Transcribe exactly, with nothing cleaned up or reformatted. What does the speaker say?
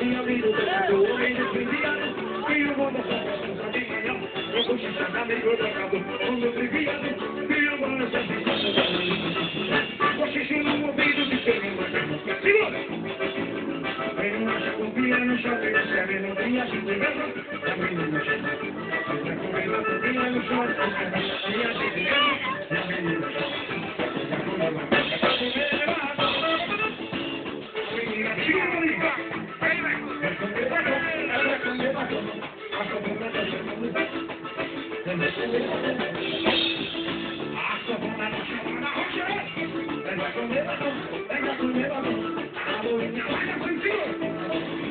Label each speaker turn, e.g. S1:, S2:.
S1: minha vida, eu tô homem desviado. E o mundo só precisa de manhã. Eu vou te chamar meio trocado, mundo desviado. E o mundo só precisa de manhã. Você no ouvido de seu irmão. Segura! Vem uma chacopia no shopping, se a melodia se pegava. A menina chama. Entra com ela, copia no shopping, se a melodia se pegava. A menina chama. Venga con